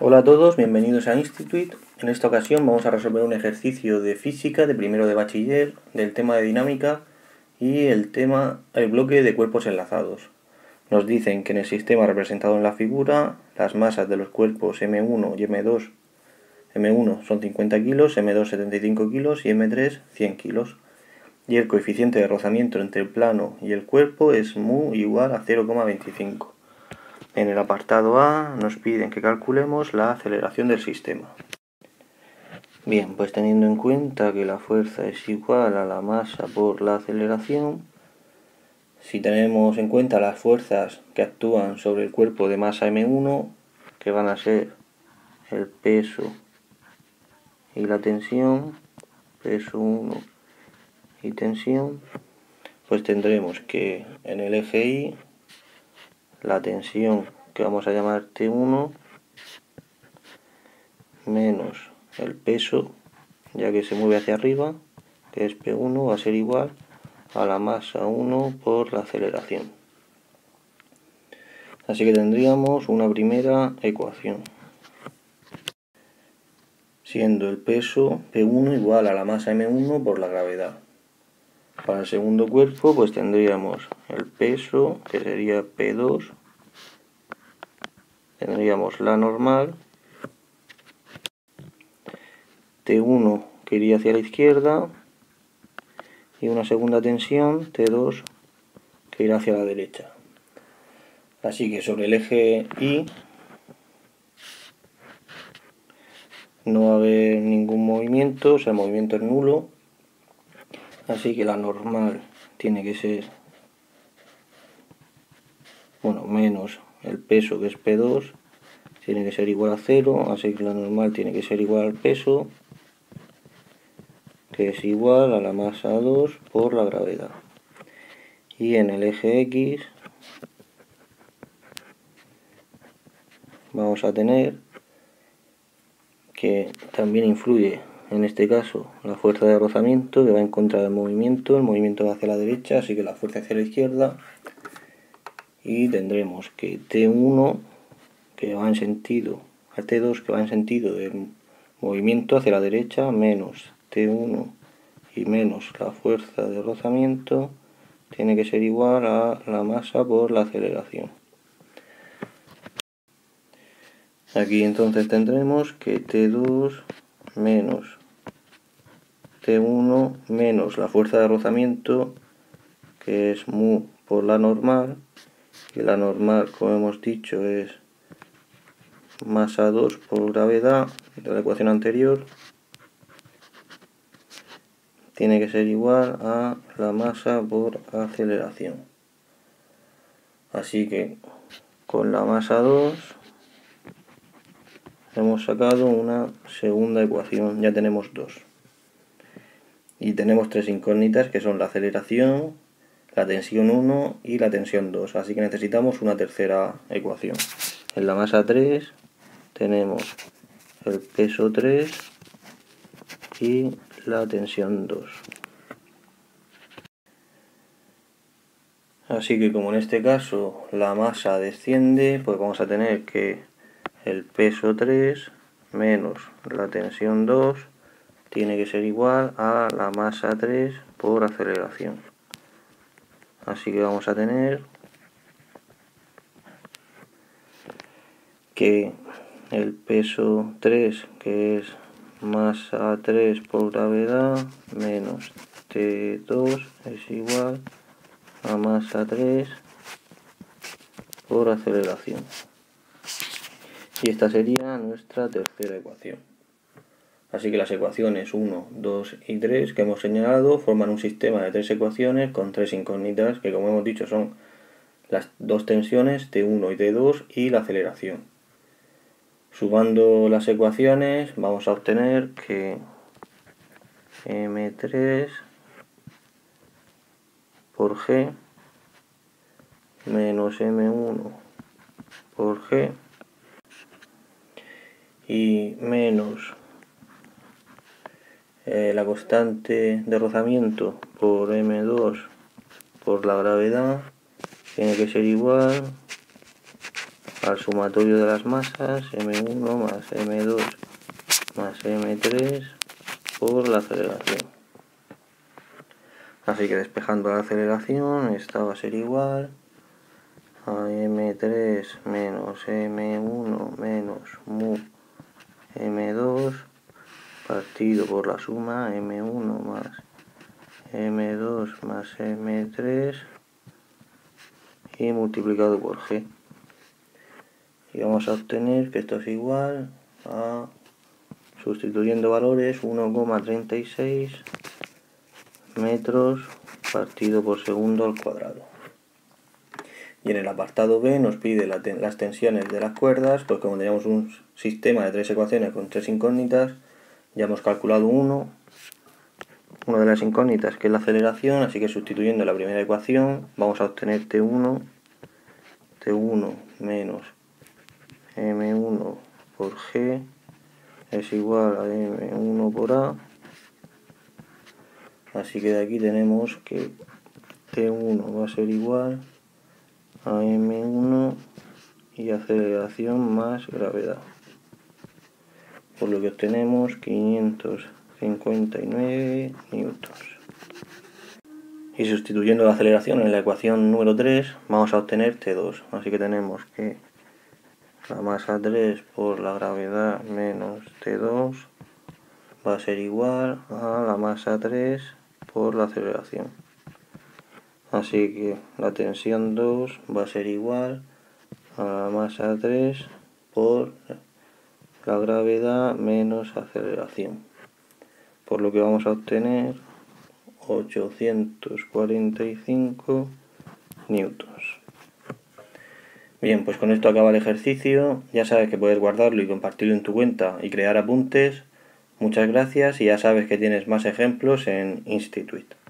Hola a todos, bienvenidos a Institute. En esta ocasión vamos a resolver un ejercicio de física de primero de bachiller, del tema de dinámica y el bloque de cuerpos enlazados. Nos dicen que en el sistema representado en la figura, las masas de los cuerpos M1 y M1 son 50 kilos, M2 75 kilos y M3 100 kilos. Y el coeficiente de rozamiento entre el plano y el cuerpo es mu igual a 0,25. En el apartado A nos piden que calculemos la aceleración del sistema. Bien, pues teniendo en cuenta que la fuerza es igual a la masa por la aceleración, si tenemos en cuenta las fuerzas que actúan sobre el cuerpo de masa M1, que van a ser el peso y la tensión, peso 1 y tensión, pues tendremos que en el eje Y la tensión, que vamos a llamar T1, menos el peso, ya que se mueve hacia arriba, que es P1, va a ser igual a la masa 1 por la aceleración. Así que tendríamos una primera ecuación, siendo el peso P1 igual a la masa M1 por la gravedad. Para el segundo cuerpo, pues tendríamos el peso, que sería P2, tendríamos la normal, T1 que iría hacia la izquierda, y una segunda tensión, T2, que irá hacia la derecha. Así que sobre el eje Y no va a haber ningún movimiento, o sea, el movimiento es nulo. Así que la normal tiene que ser, menos el peso, que es P2, tiene que ser igual a 0, así que la normal tiene que ser igual al peso, que es igual a la masa 2 por la gravedad. Y en el eje X vamos a tener que también influye, en este caso, la fuerza de rozamiento, que va en contra del movimiento, el movimiento va hacia la derecha, así que la fuerza hacia la izquierda, y tendremos que T1, que va en sentido, a T2, que va en sentido del movimiento hacia la derecha, menos T1 y menos la fuerza de rozamiento, tiene que ser igual a la masa por la aceleración. Aquí entonces tendremos que T2 menos T1 menos la fuerza de rozamiento, que es mu por la normal, y la normal, como hemos dicho, es masa 2 por gravedad, de la ecuación anterior, tiene que ser igual a la masa por aceleración. Así que con la masa 2 hemos sacado una segunda ecuación, ya tenemos dos. Y tenemos tres incógnitas, que son la aceleración, la tensión 1 y la tensión 2, así que necesitamos una tercera ecuación. En la masa 3 tenemos el peso 3 y la tensión 2. Así que como en este caso la masa desciende, pues vamos a tener que el peso 3 menos la tensión 2 tiene que ser igual a la masa 3 por aceleración. Así que vamos a tener que el peso 3, que es masa 3 por gravedad, menos T2 es igual a masa 3 por aceleración. Y esta sería nuestra tercera ecuación. Así que las ecuaciones 1, 2 y 3 que hemos señalado forman un sistema de tres ecuaciones con tres incógnitas, que como hemos dicho son las dos tensiones T1 y T2 y la aceleración. Sumando las ecuaciones vamos a obtener que M3 por G menos M1 por G y menos la constante de rozamiento por M2 por la gravedad tiene que ser igual al sumatorio de las masas, m1 más m2 más m3 por la aceleración. Así que despejando la aceleración, esta va a ser igual a m3 menos m1 menos mu m2 partido por la suma m1 más m2 más m3 y multiplicado por g. Y vamos a obtener que esto es igual a, sustituyendo valores, 1,36 metros partido por segundo al cuadrado. Y en el apartado B nos pide las tensiones de las cuerdas, pues como teníamos un sistema de 3 ecuaciones con 3 incógnitas, ya hemos calculado una de las incógnitas, que es la aceleración, así que sustituyendo la primera ecuación vamos a obtener T1 menos M1 por G es igual a M1 por A. Así que de aquí tenemos que T1 va a ser igual a M1 y aceleración más gravedad, por lo que obtenemos 559 newtons. Y sustituyendo la aceleración en la ecuación número 3 vamos a obtener T2, así que tenemos que la masa 3 por la gravedad menos T2 va a ser igual a la masa 3 por la aceleración. Así que la tensión 2 va a ser igual a la masa 3 por la gravedad menos aceleración, por lo que vamos a obtener 845 newtons. Bien, pues con esto acaba el ejercicio. Ya sabes que puedes guardarlo y compartirlo en tu cuenta y crear apuntes. Muchas gracias y ya sabes que tienes más ejemplos en Institute.